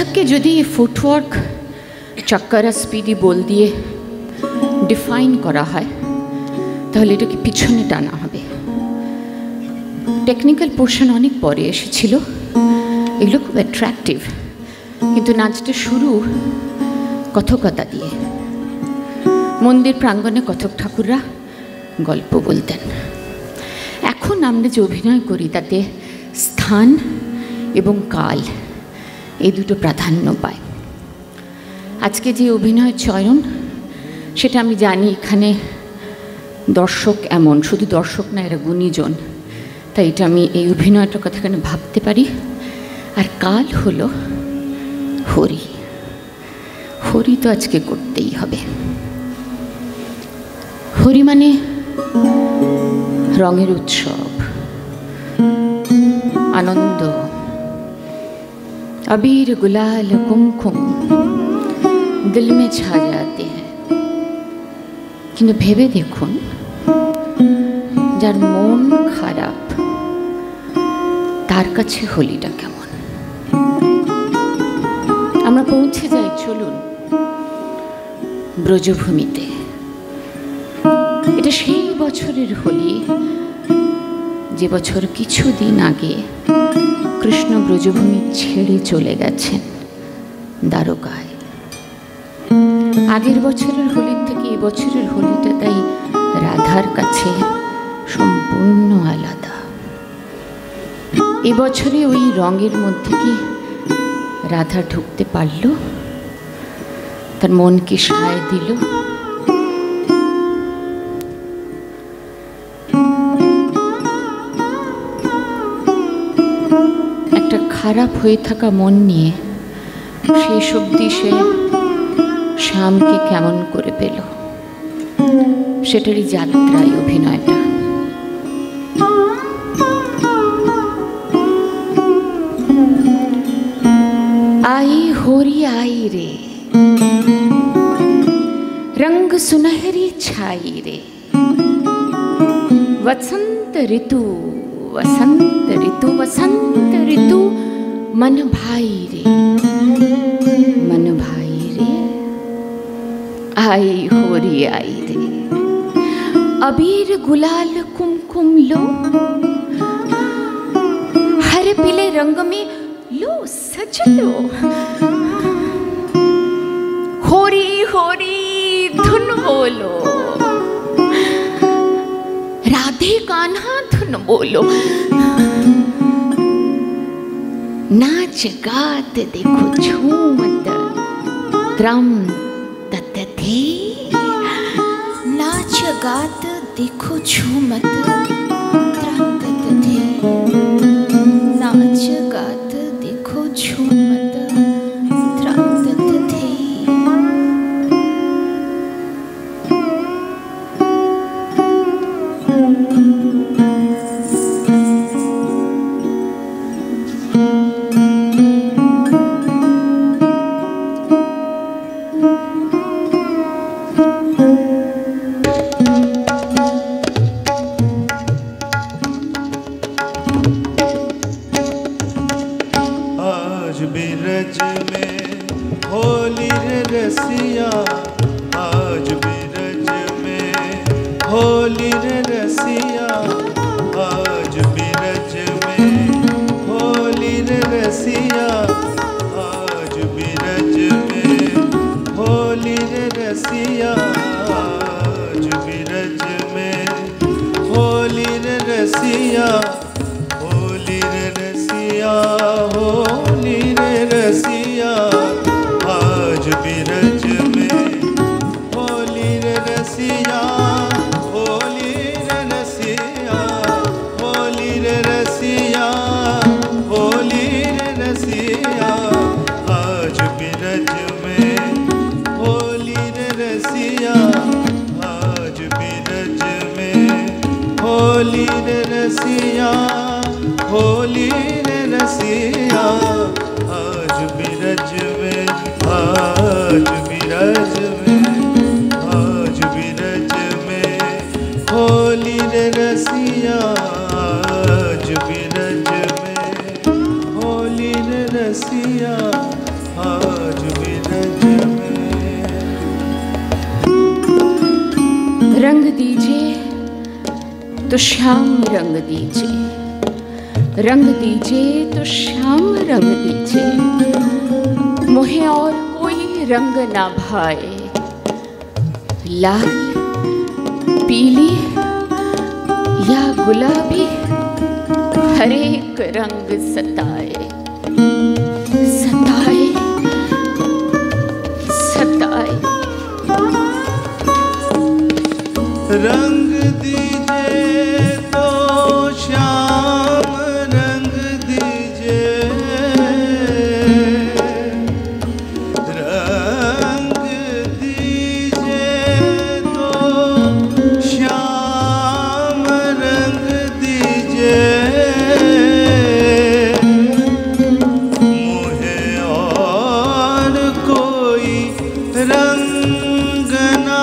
কত্থককে যদি footwork চক্করা speedy বল দিয়ে define করা হয় তাহলে এটাকে পিছনে টানা হবে। টেকনিক্যাল পোর্শন অনেক পরে এসেছিল, এগুলো খুব অ্যাট্রাকটিভ, কিন্তু নাচটা শুরু কথকতা দিয়ে। মন্দির প্রাঙ্গণে কথক ঠাকুররা গল্প বলতেন। এখন আমরা যে অভিনয় করি তাতে স্থান এবং কাল এই দুটো প্রাধান্য পায়। আজকে যে অভিনয়ের চয়ন সেটা আমি জানি এখানে দর্শক এমন, শুধু দর্শক না, এরা গুণীজন, তাই এটা আমি এই অভিনয়টার কথা এখানে ভাবতে পারি। আর কাল হলো হরি। হরি তো আজকে করতেই হবে। হরি মানে রঙের উৎসব, আনন্দ, अबीर गुलाल कुमकुम दिल में छा जाते हैं। কিন্তু ভেবে দেখুন, যার মন খারাপ তার কাছে হোলিটা কেমন। আমরা পৌঁছে যাই, চলুন, ব্রজভূমিতে। এটা সেই বছরের হোলি যে বছর কিছুদিন আগে কৃষ্ণ ব্রজভূমি ছেড়ে চলে গেছেন দ্বারকায়। আগের বছরের হোলির থেকে এবছরের হোলিটা তাই রাধার কাছে সম্পূর্ণ আলাদা। এবছরে ওই রঙের মধ্যে কি রাধা ঢুকতে পারল? তার মন কি সায় দিল? একটা খারাপ হয়ে থাকা মন নিয়ে শেষ অবধি সে শ্যামকে কেমন করে পেল, সেটারই যাত্রায় অভিনয়টা। आई होरी आई रे, रंग सुनहरी छाई रे, वसंत ऋतु वसंत ऋतु वसंत ऋतु, मन भाई रे मन भाई रे। आई होरी आई रे, अबीर गुलाल कुमकुम लो, हरे पीले रंग में लो सज लो। होरी होरी धुन बोलो, राधे कान्हा धुन बोलो। नाच गात देखो झूमत त्रम ततथे, नाच गात देखो झूमत त्रम ततथे, नाच गात देखो झूमत त्रम ततथे। आज बिरज में होली रे रसिया, आज बिरज में होली रे रसिया, आज बिरज में होली रे रसिया, आज बिरज में होली रे रसिया, आज बिरज में होली रे रसिया, होली रे रसिया, होली रे रसिया, आज बिरज में होली रे रसिया, होली रे रसिया, होली रे रसिया, होली रे रसिया, आज बिरज में होली रे रसिया, आज बिरज में होली रे रसिया, होली रे रसिया, आज बिरज में, आज बिरज में, आज बिरज में होली रे रसिया, आज बिरज में होली रे रसिया, आज बिरज में। रंग दीजिए तो श्याम रंग दीजिए, रंग दीजिए तो श्याम रंग दीजिए, मुझे और कोई रंग ना भाए। लाल, पीली या गुलाबी, हर एक रंग सताए, सताए, सताए। रंग दीजिए तो श्याम रंग दीजिए, रंग दीजिए तो श्याम रंग दीजिए, मुझे और कोई रंग ना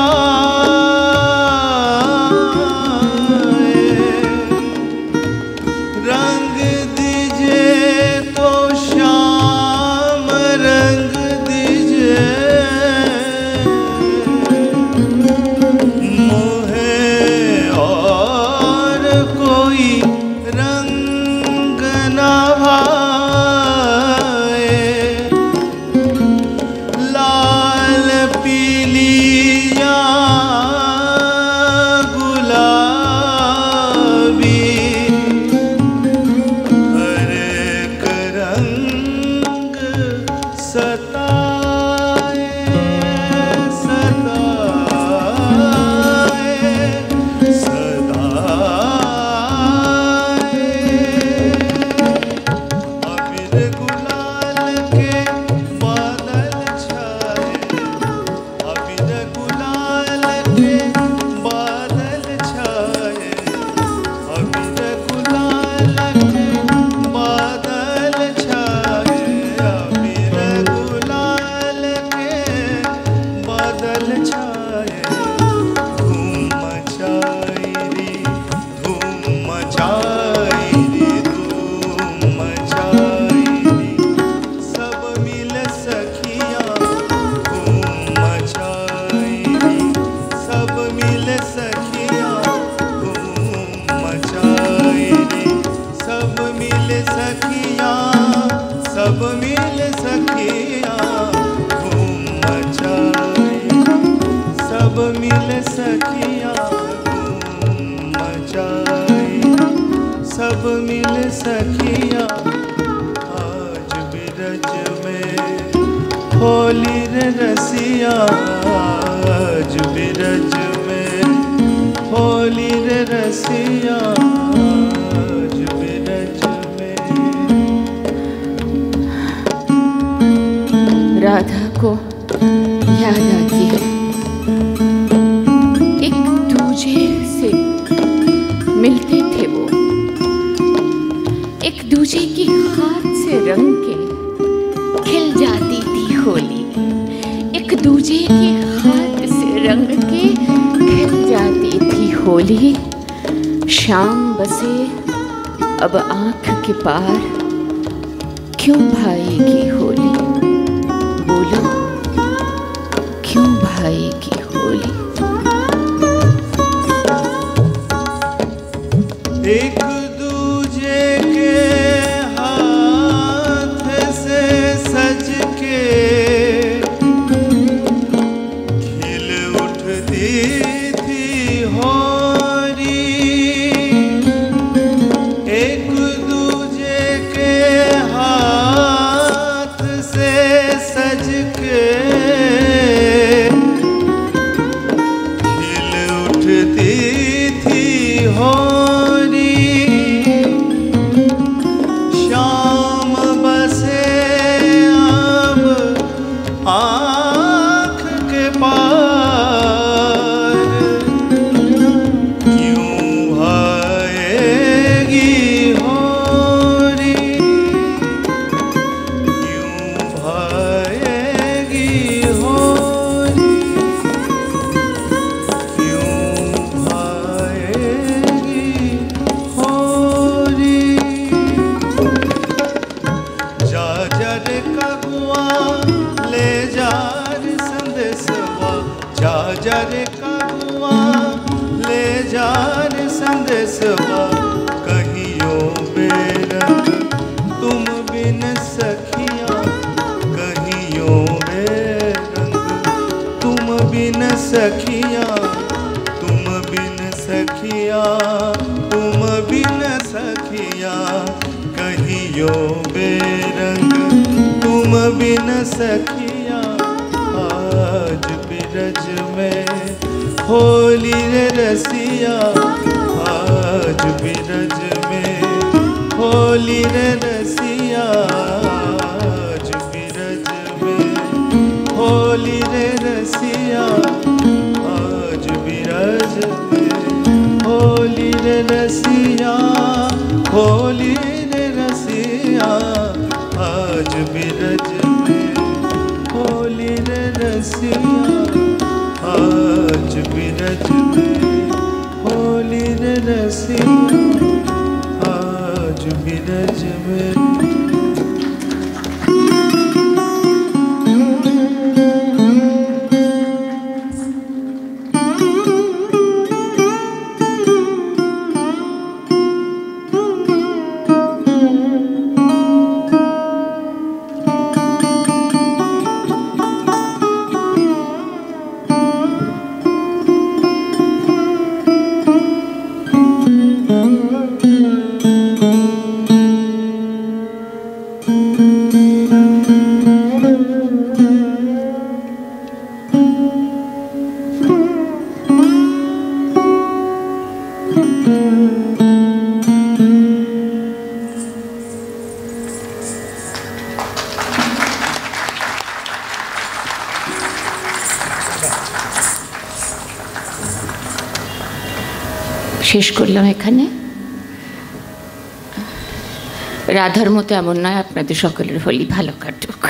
भाए। रंग दीजिए तो श्याम रंग दीजिए, मुझे और कोई रंग ना भाए। लाल, पीली या गुलाबी, हर एक रंग सताए, सताए, सताए। अबीर गुलाल के बादल छाए, अबीर गुलाल के बादल छाए, अबीर गुलाल के बादल छाए, अबीर गुलाल के बादल छाए। धूम मचाई रे, धूम मचाई रे, धूम मचाई रे, सब मिल सखियाँ धूम मचाई रे, सब मिल सखियाँ धूम मचाई रे, सब मिल सखियाँ, सब मिल सखियाँ धूम मचाई, सब मिल सखियाँ धूम मचाई, सब मिल सखियाँ। आज बिरज में होली रे रसिया, आज बिरज में होली रे रसिया, आज बिरज में। राधा को याद आती है, एक दूजे से मिलते थे वो, एक दूजे की हाथ से रंग के खिल जाती थी होली, एक दूजे के हाथ से रंग के खिल जाती थी होली। शाम बसे अब आँख के पार, क्यों भाएगी होली, बोलो क्यों भाएगी होली। एक दूजे के हाथ से सज के खिल उठती थी होरी, एक दूजे के हाथ से सज के रे कगुआ ले जा रे संदेशवा, जा जा रे कगुआ ले जा रे संदेशवा। कहियो बेरंग तुम बिन सखिया, कहियो बेरंग तुम बिन सखिया, तुम बिन सखिया, तुम बिन सखिया। कहियो बेरंग तुम बिन सखिया। आज बिरज में होली रे रसिया, आज बिरज में होली रे रसिया, आज बिरज में होली रे रसिया, आज बिरज में होली रे रसिया, होली रे रसिया। आज बिरज में होली रे रसिया, आज बिरज में होली रे रसिया, आज बिरज में। শেষ করলাম এখানে। রাধার মতো এমন নয় আপনাদের সকলের হোলি ভালো কাটুক।